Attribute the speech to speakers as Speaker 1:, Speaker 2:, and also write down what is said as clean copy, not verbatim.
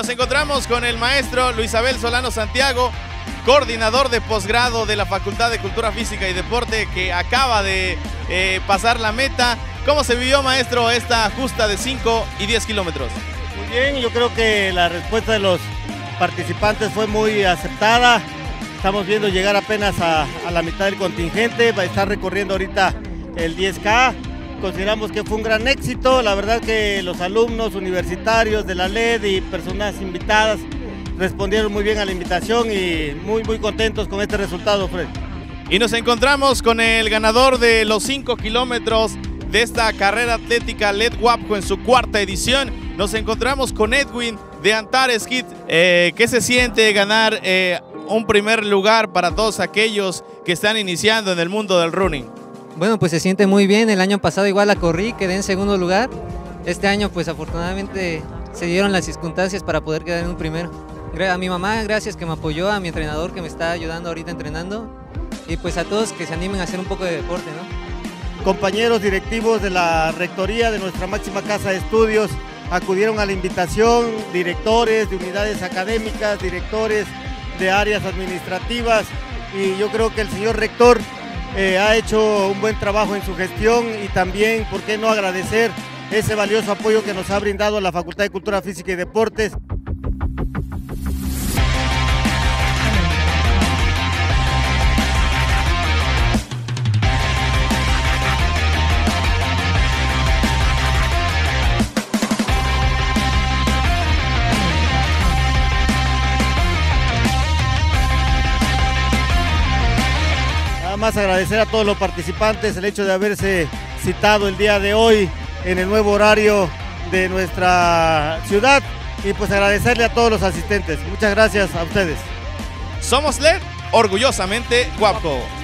Speaker 1: nos encontramos con el maestro Luis Abel Solano Santiago, coordinador de posgrado de la Facultad de Cultura Física y Deporte, que acaba de pasar la meta. ¿Cómo se vivió, maestro, esta justa de 5 y 10 kilómetros?
Speaker 2: Muy bien, yo creo que la respuesta de los participantes fue muy aceptada. Estamos viendo llegar apenas a la mitad del contingente, va a estar recorriendo ahorita el 10K. Consideramos que fue un gran éxito, la verdad que los alumnos universitarios de la LED y personas invitadas respondieron muy bien a la invitación y muy contentos con este resultado, Fred.
Speaker 1: Y nos encontramos con el ganador de los 5 kilómetros de esta carrera atlética LED Guapco en su 4ª edición. Nos encontramos con Edwin de Antares Hit. ¿Qué se siente ganar un primer lugar para todos aquellos que están iniciando en el mundo del running?
Speaker 3: Bueno, pues se siente muy bien. El año pasado igual la corrí, quedé en segundo lugar. Este año pues afortunadamente se dieron las circunstancias para poder quedar en un primero. A mi mamá, gracias, que me apoyó, a mi entrenador que me está ayudando ahorita entrenando, y pues a todos que se animen a hacer un poco de deporte, ¿no?
Speaker 2: Compañeros directivos de la rectoría de nuestra máxima casa de estudios acudieron a la invitación, directores de unidades académicas, directores de áreas administrativas, y yo creo que el señor rector ha hecho un buen trabajo en su gestión, y también, ¿por qué no agradecer ese valioso apoyo que nos ha brindado la Facultad de Cultura Física y Deportes? Más agradecer a todos los participantes el hecho de haberse citado el día de hoy en el nuevo horario de nuestra ciudad, y pues agradecerle a todos los asistentes. Muchas gracias a ustedes.
Speaker 1: Somos LED, orgullosamente Guapco.